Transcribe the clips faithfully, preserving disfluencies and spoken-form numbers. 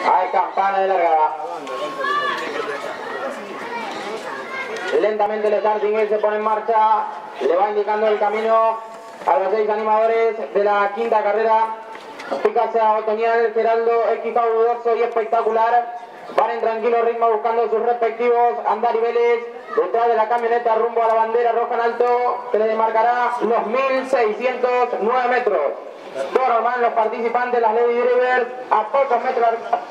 Hay campana de largada. Lentamente el starting se pone en marcha. Le va indicando el camino a los seis animadores de la quinta carrera. Picasa, Otoñal, Geraldo, equipado dudoso y espectacular. Van en tranquilo ritmo buscando sus respectivos andariveles detrás de la camioneta rumbo a la bandera roja en alto que le demarcará los mil seiscientos nueve metros. Todos van los participantes, las Lady Drivers, a pocos metros.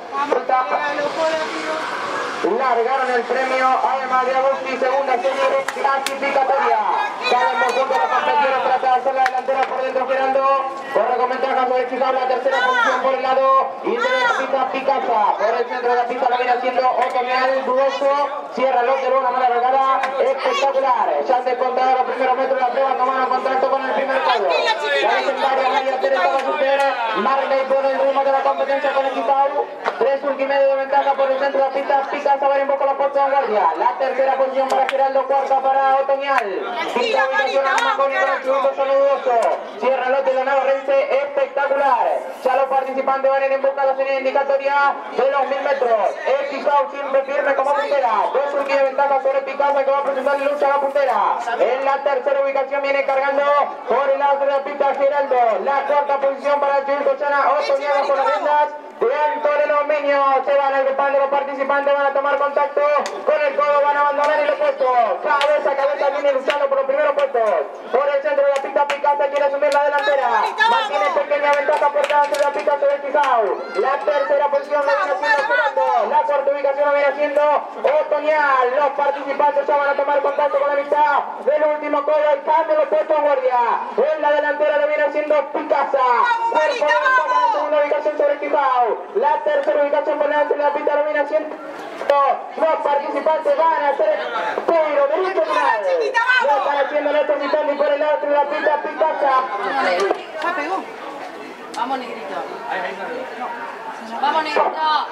Largaron el premio, además de Agosti, segunda serie clasificatoria. Salen por junto a la competición, trata de hacer la delantera por dentro, Geraldo. Corre con ventaja sobre Chicago, la tercera posición por el lado. Y de la pista Picasa. Por el centro de la pista lo viene haciendo Otoñal, dudoso. Cierra el otro, una mala regada. Espectacular. Ya se contaron los primeros metros de la prueba, tomaron contacto con el primer cuadro. La legendaria María Teresa Basuter. Marley pone el ritmo de la competencia con el Chicago. Tres y medio de ventaja por el centro de la pista. Picasa va en poco la puerta de vanguardia. La tercera posición para Geraldo, cuarta para Otoñal. Quinta ubicación a Maconi con el tributo saludoso. Cierra el lote de la navarrense, espectacular. Ya los participantes van a ir en busca de la serie indicatoria de los mil metros. Picasa siempre firme como puntera. Dos y de ventaja sobre Picasa que va a presentar lucha a la puntera. En la tercera ubicación viene cargando por el lado de la pista Geraldo. La cuarta posición para el tributo Chana. Otoñal bajo las riendas de Antonio Dominio. Se van agrupando los participantes, van a tomar contacto con el codo, van a abandonar el opuesto. Cabeza a cabeza viene luchando por los primeros puestos. Por el centro de la pista Picasa quiere asumir la delantera. Mantiene pequeña ventaja por delante de la pista sobre Picao. La tercera posición lo viene haciendo Geraldo. La cuarta ubicación lo viene haciendo Otoñal. Los participantes ya van a tomar contacto con la mitad del último codo. El cambio lo puesto a guardia. En la delantera lo viene haciendo Picasa. Cuerpo de ventaja en la segunda ubicación sobre Picao. La tercera ubicación por delante de la pista lo viene haciendo. Los participantes van a hacer pero derecho final. Lo están haciendo el otro mitad y por el lado de la pista Picasa. Ya pegó. Vamos, negrito. Vamos, negrito. La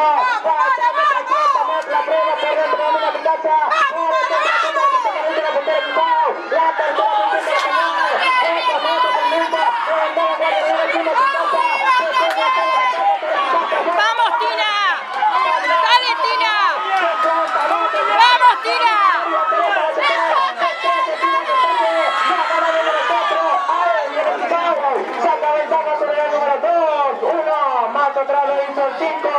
prueba por dentro de la Picasa. La ¡Vamos, Tina! ¡Dale, Tina! ¡Vamos, Tina! Saca ventaja sobre el número dos. Uno más atrás lo hizo el cinco.